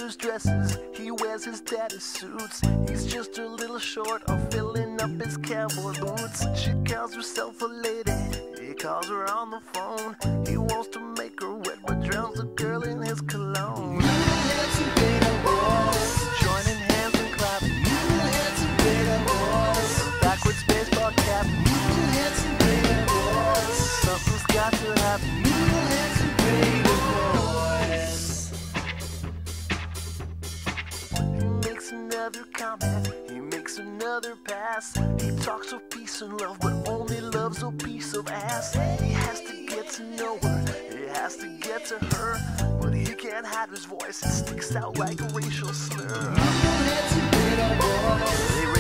mother's dresses, he wears his daddy's suits. He's just a little short of filling up his cowboy boots. She calls herself a lady, he calls her on the phone. He wants to make her wet but drowns the girl in his cologne. Noodleheads and Betaboys, joining hands and clapping. Noodleheads and Betaboys, backwards baseball cap. Noodleheads and Betaboys, something's got to happen. Noodleheads and Betaboys. He makes another comment, he makes another pass. He talks of peace and love, but only loves a piece of ass. He has to get to know her, he has to get to her, but he can't hide his voice, it sticks out like a racial slur. Noodleheads and Betaboys,